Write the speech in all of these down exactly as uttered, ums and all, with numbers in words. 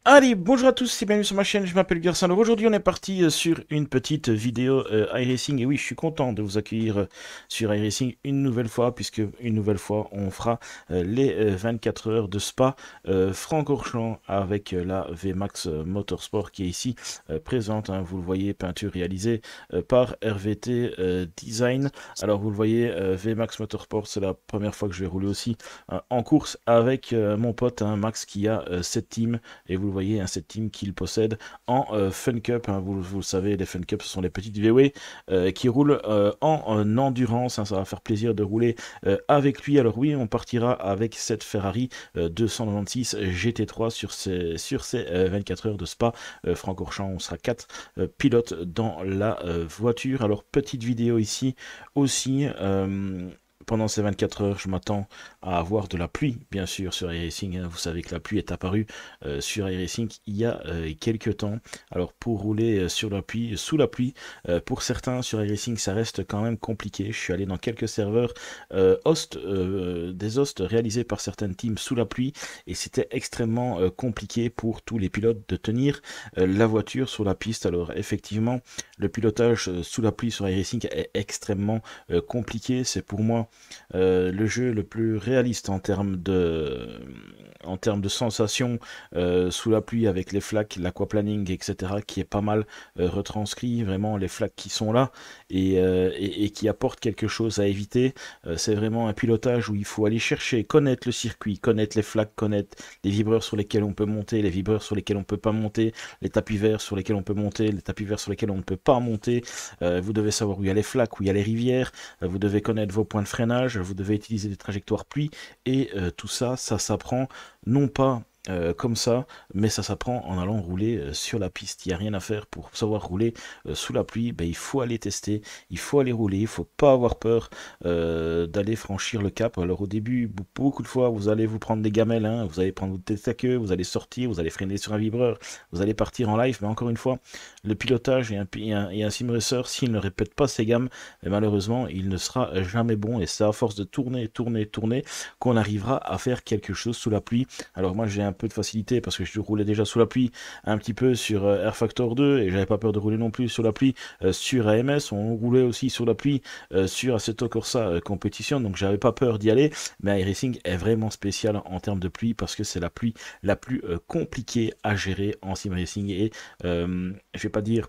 Allez, bonjour à tous et bienvenue sur ma chaîne, je m'appelle Gerson. Alors aujourd'hui on est parti euh, sur une petite vidéo euh, iRacing et oui je suis content de vous accueillir euh, sur iRacing une nouvelle fois puisque une nouvelle fois on fera euh, les euh, vingt-quatre heures de Spa euh, Francorchamps avec euh, la V MAX euh, Motorsport qui est ici euh, présente, hein, vous le voyez, peinture réalisée euh, par R V T euh, Design. Alors vous le voyez, euh, V MAX Motorsport, c'est la première fois que je vais rouler aussi euh, en course avec euh, mon pote hein, Max qui a euh, cette team. Et vous le voyez, hein, cette team qu'il possède en euh, Fun Cup. Hein, vous, vous le savez, les Fun Cup, ce sont les petites V W euh, qui roulent euh, en, en endurance. Hein, ça va faire plaisir de rouler euh, avec lui. Alors oui, on partira avec cette Ferrari euh, deux cent quatre-vingt-six G T trois sur ces, sur ces euh, vingt-quatre heures de Spa euh, Francorchamps. On sera quatre euh, pilotes dans la euh, voiture. Alors petite vidéo ici aussi. Euh, Pendant ces vingt-quatre heures, je m'attends à avoir de la pluie, bien sûr, sur iRacing. Hein. Vous savez que la pluie est apparue euh, sur iRacing il y a euh, quelques temps. Alors, pour rouler euh, sur la pluie, sous la pluie, euh, pour certains sur iRacing, ça reste quand même compliqué. Je suis allé dans quelques serveurs euh, host, euh, des hosts réalisés par certaines teams sous la pluie et c'était extrêmement euh, compliqué pour tous les pilotes de tenir euh, la voiture sur la piste. Alors, effectivement, le pilotage euh, sous la pluie sur iRacing est extrêmement euh, compliqué. C'est pour moi euh, le jeu le plus réaliste en termes de, en termes de sensations euh, sous la pluie avec les flaques, l'aquaplaning, et cetera, qui est pas mal euh, retranscrit, vraiment les flaques qui sont là et, euh, et, et qui apportent quelque chose à éviter. Euh, c'est vraiment un pilotage où il faut aller chercher, connaître le circuit, connaître les flaques, connaître les vibreurs sur lesquels on peut monter, les vibreurs sur lesquels on peut pas monter, les tapis verts sur lesquels on peut monter, les tapis verts sur lesquels on ne peut pas monter. Euh, vous devez savoir où il y a les flaques, où il y a les rivières, euh, vous devez connaître vos points de freinage, vous devez utiliser des trajectoires pluie et euh, tout ça, ça s'apprend non pas euh, comme ça, mais ça s'apprend en allant rouler euh, sur la piste. Il n'y a rien à faire pour savoir rouler euh, sous la pluie. Ben, il faut aller tester, il faut aller rouler, il ne faut pas avoir peur euh, d'aller franchir le cap. Alors au début, beaucoup de fois, vous allez vous prendre des gamelles, hein, vous allez prendre votre tête à queue, vous allez sortir, vous allez freiner sur un vibreur, vous allez partir en live, mais encore une fois, le pilotage et un, et un, et un sim racer, s'il ne répète pas ses gammes, malheureusement, il ne sera jamais bon et c'est à force de tourner, tourner, tourner qu'on arrivera à faire quelque chose sous la pluie. Alors moi j'ai un peu de facilité parce que je roulais déjà sous la pluie un petit peu sur euh, R Factor deux et j'avais pas peur de rouler non plus sur la pluie euh, sur A M S. On roulait aussi sur la pluie euh, sur Assetto Corsa euh, Competition, donc j'avais pas peur d'y aller. Mais iRacing est vraiment spécial en termes de pluie parce que c'est la pluie la plus euh, compliquée à gérer en sim racing et euh, je vais pas dire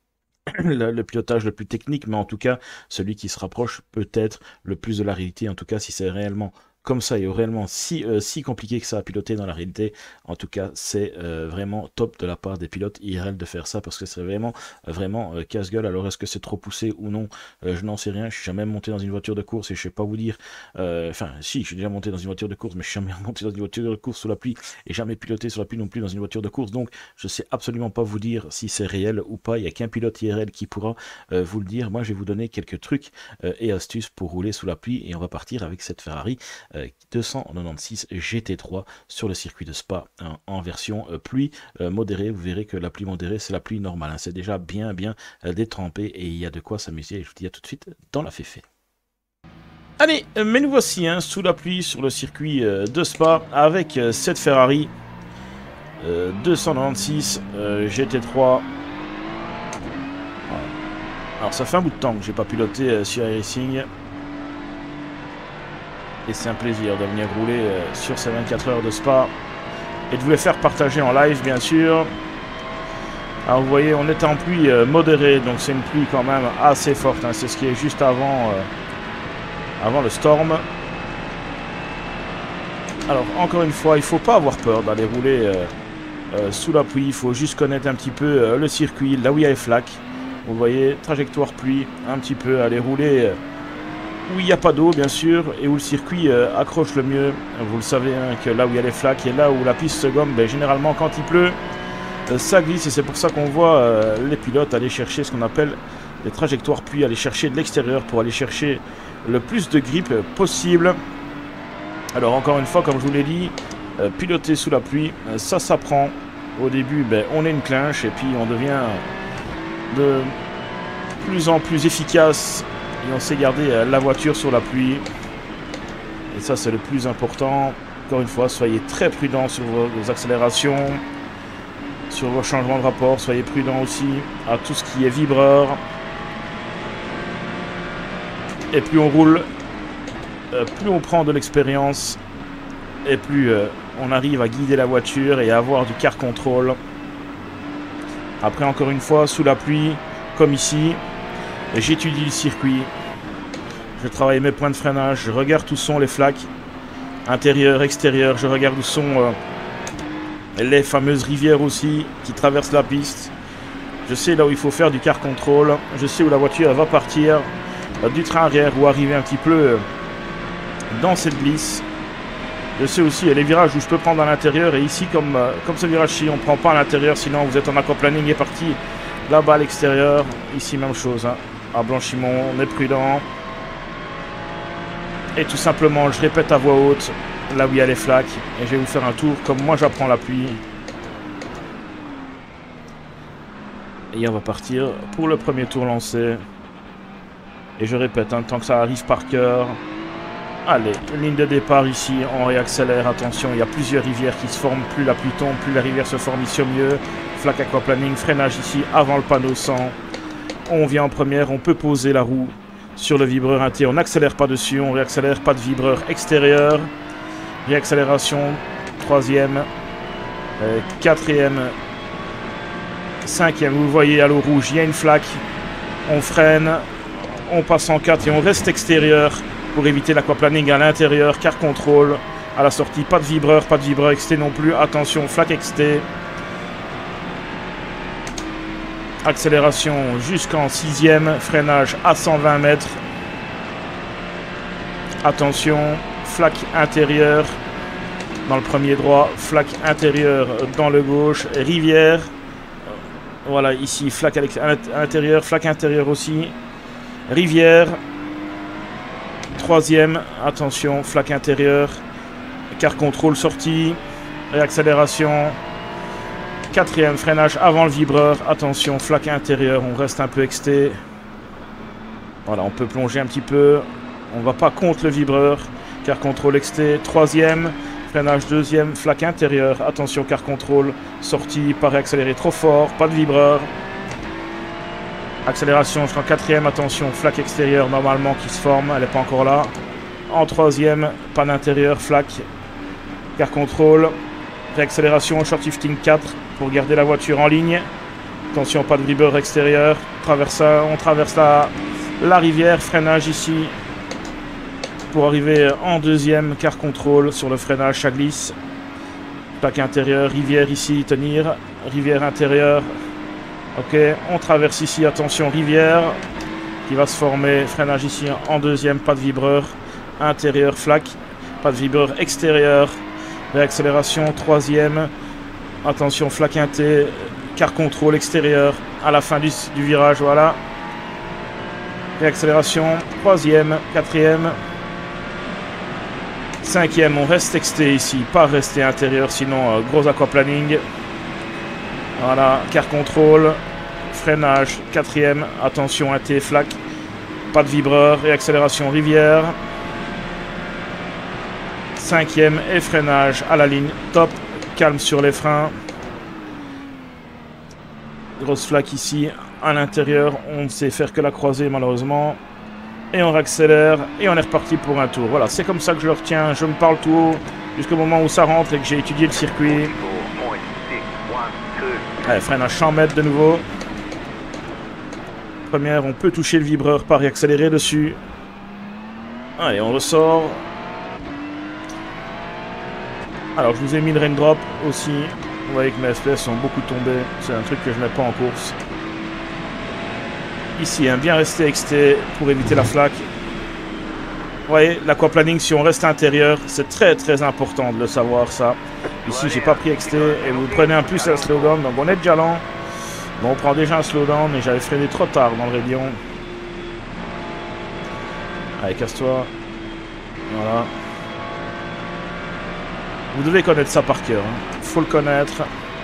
le, le pilotage le plus technique, mais en tout cas celui qui se rapproche peut-être le plus de la réalité, en tout cas si c'est réellement comme ça et réellement si, euh, si compliqué que ça à piloter dans la réalité. En tout cas c'est euh, vraiment top de la part des pilotes I R L de faire ça parce que c'est vraiment vraiment euh, casse-gueule. Alors est-ce que c'est trop poussé ou non, euh, je n'en sais rien. Je suis jamais monté dans une voiture de course et je sais pas vous dire, euh, enfin si, je suis déjà monté dans une voiture de course, mais je suis jamais monté dans une voiture de course sous la pluie et jamais piloté sur la pluie non plus dans une voiture de course, donc je sais absolument pas vous dire si c'est réel ou pas. Il n'y a qu'un pilote I R L qui pourra euh, vous le dire. Moi je vais vous donner quelques trucs euh, et astuces pour rouler sous la pluie et on va partir avec cette Ferrari euh, deux cent quatre-vingt-six G T trois sur le circuit de Spa hein, en version euh, pluie euh, modérée. Vous verrez que la pluie modérée c'est la pluie normale, hein. C'est déjà bien bien euh, détrempé et il y a de quoi s'amuser et je vous dis à tout de suite dans la féfé. Allez, euh, mais nous voici hein, sous la pluie sur le circuit euh, de Spa avec euh, cette Ferrari euh, deux cent quatre-vingt-six euh, G T trois. Voilà. Alors ça fait un bout de temps que j'ai pas piloté euh, sur iRacing. Et c'est un plaisir de venir rouler euh, sur ces vingt-quatre heures de Spa et de vous les faire partager en live bien sûr. Alors vous voyez on est en pluie euh, modérée, donc c'est une pluie quand même assez forte, hein. C'est ce qui est juste avant, euh, avant le storm. Alors encore une fois il ne faut pas avoir peur d'aller rouler euh, euh, sous la pluie, il faut juste connaître un petit peu euh, le circuit, là où il y a les flaques. Vous voyez, trajectoire pluie, un petit peu, aller rouler... Euh, où il n'y a pas d'eau bien sûr et où le circuit euh, accroche le mieux. Vous le savez hein, que là où il y a les flaques et là où la piste se gomme, ben, généralement quand il pleut euh, ça glisse et c'est pour ça qu'on voit euh, les pilotes aller chercher ce qu'on appelle des trajectoires pluie, aller chercher de l'extérieur pour aller chercher le plus de grip possible. Alors encore une fois comme je vous l'ai dit, euh, piloter sous la pluie euh, ça s'apprend. Au début ben, on est une clinche et puis on devient de plus en plus efficace. Et on sait garder la voiture sur la pluie. Et ça, c'est le plus important. Encore une fois, soyez très prudents sur vos, vos accélérations. sur vos changements de rapport. Soyez prudents aussi à tout ce qui est vibreur. Et plus on roule, euh, plus on prend de l'expérience et plus euh, on arrive à guider la voiture et à avoir du car control. Après, encore une fois, sous la pluie, comme ici, j'étudie le circuit. Je travaille mes points de freinage, je regarde où sont les flaques, intérieur, extérieur, je regarde où sont euh, les fameuses rivières aussi qui traversent la piste. Je sais là où il faut faire du car control, je sais où la voiture va partir euh, du train arrière ou arriver un petit peu euh, dans cette glisse. Je sais aussi les virages où je peux prendre à l'intérieur, et ici comme, euh, comme ce virage-ci on ne prend pas à l'intérieur, sinon vous êtes en aquaplaning et parti là-bas à l'extérieur. Ici même chose, hein. À Blanchimont on est prudent. Et tout simplement, je répète à voix haute, là où il y a les flaques, et je vais vous faire un tour comme moi j'apprends la pluie. Et on va partir pour le premier tour lancé. Et je répète, hein, tant que ça arrive par cœur. Allez, ligne de départ ici, on réaccélère, attention, il y a plusieurs rivières qui se forment, plus la pluie tombe, plus la rivière se forme ici au mieux. Flaque aquaplaning, freinage ici avant le panneau cent. On vient en première, on peut poser la roue sur le vibreur inté, on n'accélère pas dessus, on réaccélère, pas de vibreur extérieur. Réaccélération, troisième, euh, quatrième, cinquième, vous voyez à l'eau rouge, il y a une flaque, on freine, on passe en quatre et on reste extérieur pour éviter l'aquaplaning à l'intérieur, car contrôle, à la sortie, pas de vibreur, pas de vibreur exté non plus, attention, flaque exté. Accélération jusqu'en sixième, freinage à cent vingt mètres. Attention, flaque intérieure dans le premier droit, flaque intérieure dans le gauche, rivière. Voilà, ici, flaque à l'intérieur, flaque intérieure aussi. Rivière. Troisième, attention, flaque intérieure. Car contrôle sortie. Réaccélération. Quatrième, freinage avant le vibreur. Attention, flaque intérieure, on reste un peu exté. Voilà, on peut plonger un petit peu. On va pas contre le vibreur. Car contrôle exté. Troisième, freinage deuxième, flaque intérieure. Attention, car contrôle sortie, pas réaccéléré trop fort, pas de vibreur. Accélération jusqu'en quatrième, attention, flaque extérieure normalement qui se forme, elle n'est pas encore là. En troisième, pas d'intérieur, flaque, car contrôle. Réaccélération, short shifting quatre pour garder la voiture en ligne. Attention, pas de vibreur extérieur. On traverse, on traverse la, la rivière, freinage ici. Pour arriver en deuxième, car contrôle sur le freinage, ça glisse. Plaque intérieure, rivière ici, tenir. Rivière intérieure. Ok, on traverse ici, attention, rivière qui va se former. Freinage ici en deuxième, pas de vibreur. Intérieur, flaque. Pas de vibreur extérieur. Réaccélération, troisième. Attention, flaque inté, car contrôle extérieur à la fin du, du virage, voilà. Réaccélération, troisième, quatrième. Cinquième, on reste exté ici, pas rester intérieur, sinon euh, gros aquaplaning. Voilà, car contrôle, freinage, quatrième, attention, inté, flaque. Pas de vibreur, réaccélération, rivière. Cinquième et freinage à la ligne, top, calme sur les freins. Grosse flaque ici, à l'intérieur, on ne sait faire que la croisée malheureusement. Et on réaccélère et on est reparti pour un tour. Voilà, c'est comme ça que je le retiens, je me parle tout haut jusqu'au moment où ça rentre et que j'ai étudié le circuit. Allez, freinage cent mètres de nouveau. Première, on peut toucher le vibreur, pas réaccélérer dessus. Allez, on ressort. Alors, je vous ai mis le raindrop aussi. Vous voyez que mes F P S sont beaucoup tombés. C'est un truc que je ne mets pas en course. Ici, hein, bien rester exté pour éviter la flaque. Vous voyez, l'aquaplaning, si on reste intérieur, c'est très très important de le savoir ça. Ici, j'ai pas pris exté et vous prenez un plus à slowdown, donc on est déjà lent. Bon, on prend déjà un slowdown, mais j'avais freiné trop tard dans le rayon. Allez, casse-toi. Voilà. Vous devez connaître ça par cœur. Hein. Faut le connaître.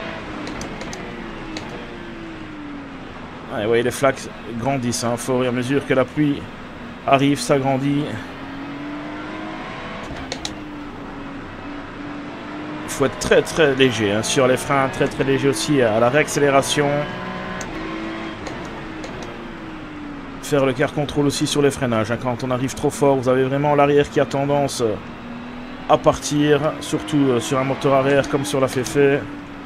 Allez, vous voyez, les flaques grandissent. Hein. Au fur et à mesure que la pluie arrive, ça grandit. faut être très très léger hein, sur les freins, très très léger aussi à la réaccélération. Faire le car control aussi sur les freinages. Hein. Quand on arrive trop fort, vous avez vraiment l'arrière qui a tendance à partir, surtout sur un moteur arrière comme sur la Féfé.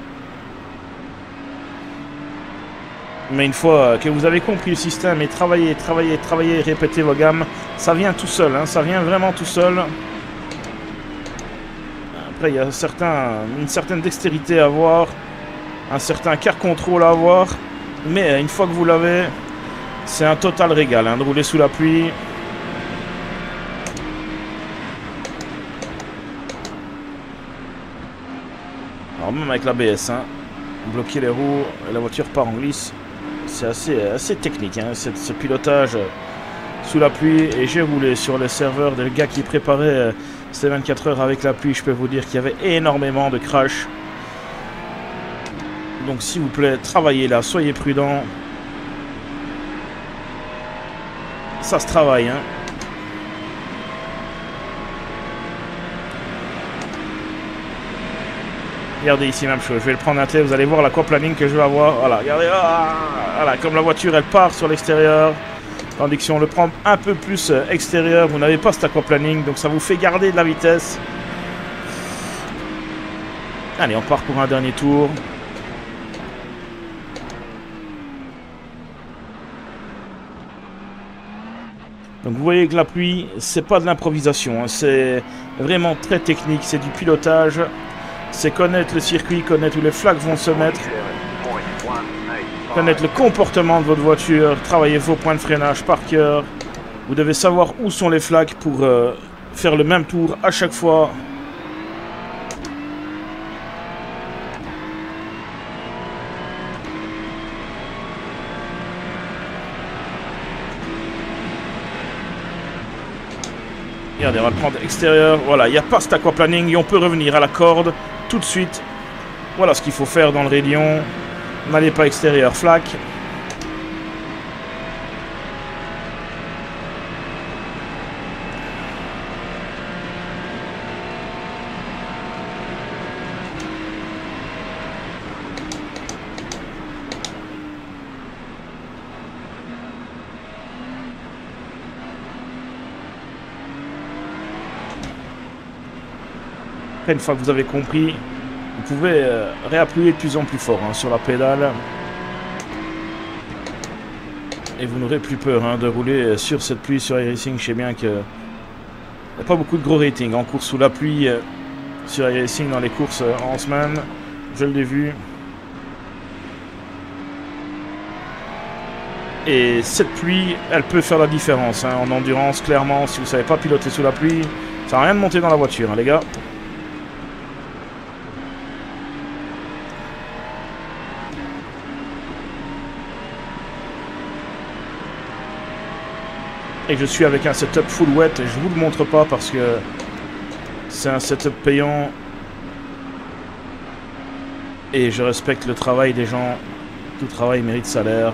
Mais une fois que vous avez compris le système et travaillez, travaillez, travaillez, répétez vos gammes, ça vient tout seul, hein, ça vient vraiment tout seul. Après, il y a certain, une certaine dextérité à avoir, un certain car control à avoir, mais une fois que vous l'avez, c'est un total régal hein, de rouler sous la pluie. Alors même avec l'A B S, hein, bloquer les roues et la voiture part en glisse. C'est assez, assez technique, hein, ce, ce pilotage sous la pluie. Et j'ai roulé sur les serveurs des gars qui préparaient ces vingt-quatre heures avec la pluie. Je peux vous dire qu'il y avait énormément de crash. Donc s'il vous plaît, travaillez là, soyez prudents. Ça se travaille, hein. Regardez ici même chose, je vais le prendre à tête, vous allez voir l'aquaplaning que je vais avoir. Voilà, regardez, ah, voilà, comme la voiture elle part sur l'extérieur, tandis que si on le prend un peu plus extérieur, vous n'avez pas cet aquaplaning, donc ça vous fait garder de la vitesse. Allez, on part pour un dernier tour. Donc vous voyez que la pluie, c'est pas de l'improvisation, hein, c'est vraiment très technique, c'est du pilotage. C'est connaître le circuit, connaître où les flaques vont se mettre, connaître le comportement de votre voiture, travailler vos points de freinage par cœur. Vous devez savoir où sont les flaques pour euh, faire le même tour à chaque fois. Regardez, on va le prendre extérieur. Voilà, il n'y a pas cet aquaplaning et on peut revenir à la corde tout de suite. Voilà ce qu'il faut faire dans le rayon. N'allez pas extérieur, flaque. Une fois que vous avez compris, vous pouvez euh, réappuyer de plus en plus fort hein, sur la pédale. Et vous n'aurez plus peur hein, de rouler sur cette pluie sur iRacing. Je sais bien qu'il n'y a pas beaucoup de gros ratings en course sous la pluie euh, sur iRacing dans les courses euh, en semaine. Je l'ai vu. Et cette pluie, elle peut faire la différence hein, en endurance, clairement. Si vous ne savez pas piloter sous la pluie, ça n'a rien de monter dans la voiture, hein, les gars. Et je suis avec un setup full wet, et je vous le montre pas parce que c'est un setup payant et je respecte le travail des gens. Tout travail mérite salaire.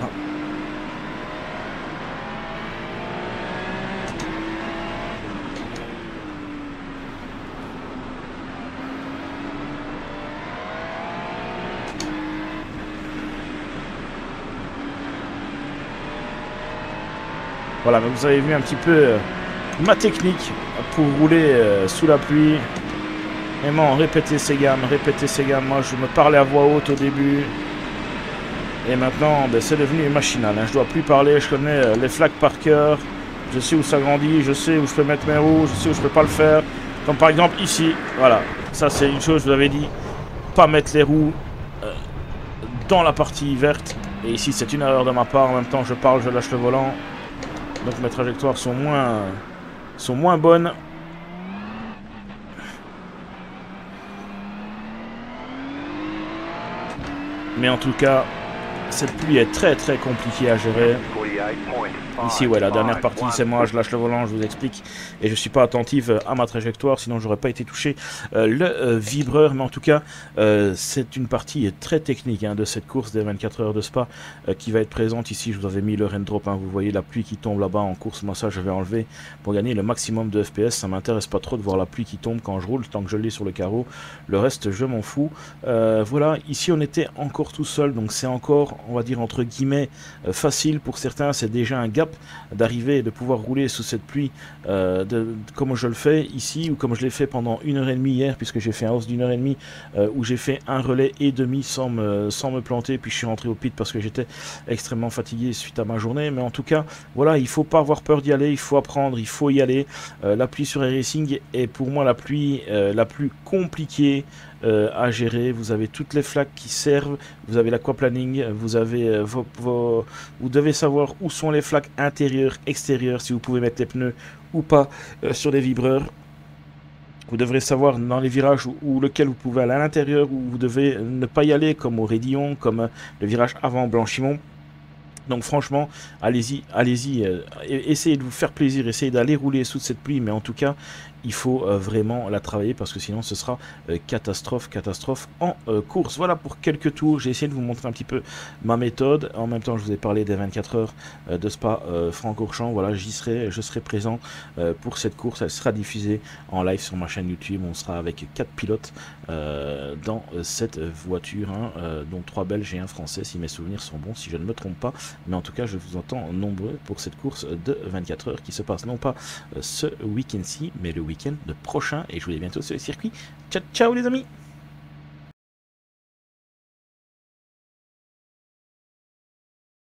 Voilà, mais vous avez vu un petit peu euh, ma technique pour rouler euh, sous la pluie. Vraiment, répéter ces gammes, répéter ces gammes. Moi, je me parlais à voix haute au début. Et maintenant, ben, c'est devenu machinal. Hein. Je dois plus parler, je connais euh, les flaques par cœur. Je sais où ça grandit, je sais où je peux mettre mes roues, je sais où je peux pas le faire. Comme par exemple ici, voilà. Ça, c'est une chose, je vous avais dit. Pas mettre les roues euh, dans la partie verte. Et ici, c'est une erreur de ma part. En même temps, je parle, je lâche le volant. Donc mes trajectoires sont moins, sont moins bonnes. Mais en tout cas, cette pluie est très très compliquée à gérer. Ici, ouais, la dernière partie, c'est moi, je lâche le volant, je vous explique, et je suis pas attentive à ma trajectoire, sinon j'aurais pas été touché euh, le euh, vibreur, mais en tout cas, euh, c'est une partie très technique hein, de cette course des vingt-quatre heures de Spa euh, qui va être présente ici. Je vous avais mis le rain drop, hein, vous voyez la pluie qui tombe là-bas en course, moi ça je vais enlever pour gagner le maximum de F P S. Ça m'intéresse pas trop de voir la pluie qui tombe quand je roule, tant que je l'ai sur le carreau, le reste je m'en fous. Euh, voilà, ici on était encore tout seul, donc c'est encore, on va dire entre guillemets, euh, facile pour certains, c'est déjà un gap d'arriver et de pouvoir rouler sous cette pluie euh, de, de, comme je le fais ici, ou comme je l'ai fait pendant une heure et demie hier, puisque j'ai fait un hausse d'une heure et demie euh, où j'ai fait un relais et demi sans me, sans me planter, puis je suis rentré au pit parce que j'étais extrêmement fatigué suite à ma journée. Mais en tout cas, voilà, il faut pas avoir peur d'y aller, il faut apprendre, il faut y aller. Euh, la pluie sur iRacing est pour moi la pluie euh, la plus compliquée Euh, à gérer. Vous avez toutes les flaques qui servent, vous avez l'aquaplaning, vous avez euh, vos, vos, vous devez savoir où sont les flaques intérieures, extérieures, si vous pouvez mettre les pneus ou pas euh, sur les vibreurs. Vous devrez savoir dans les virages où, où lequel vous pouvez aller à l'intérieur, où vous devez ne pas y aller, comme au Raidillon, comme euh, le virage avant Blanchimont. Donc franchement, allez-y, allez-y, euh, essayez de vous faire plaisir, essayez d'aller rouler sous cette pluie, mais en tout cas, il faut euh, vraiment la travailler parce que sinon ce sera euh, catastrophe, catastrophe en euh, course. Voilà pour quelques tours, j'ai essayé de vous montrer un petit peu ma méthode. En même temps, je vous ai parlé des vingt-quatre heures euh, de Spa euh, Francorchamps. Voilà, j'y serai, je serai présent euh, pour cette course. Elle sera diffusée en live sur ma chaîne YouTube. On sera avec quatre pilotes euh, dans euh, cette voiture, hein, euh, dont trois Belges et un Français, si mes souvenirs sont bons, si je ne me trompe pas. Mais en tout cas, je vous entends nombreux pour cette course de vingt-quatre heures qui se passe non pas euh, ce week-end-ci, mais le week-end prochain. Et je vous dis à bientôt sur le circuit. Ciao, ciao les amis!